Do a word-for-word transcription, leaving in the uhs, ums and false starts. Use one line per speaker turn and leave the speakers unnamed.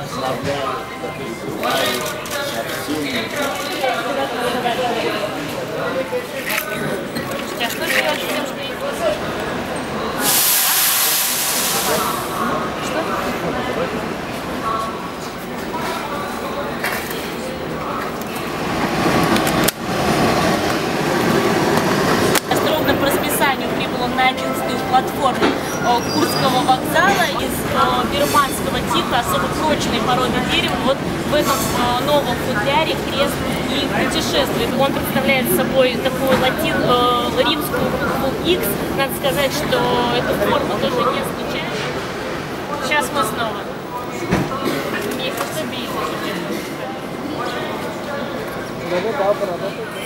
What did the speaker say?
прославляют, призывают активно.
А что делать с тем, что их... Что? Ровно по расписанию прибыла на одиннадцатую платформу Курского вокзала из бирманского типа особо прочной породы дерева. Вот в этом новом футляре крест и путешествует. Он представляет собой такую латин, э, римскую букву X. Надо сказать, что эта форма тоже не случайна. Сейчас мы снова. Месяц убили.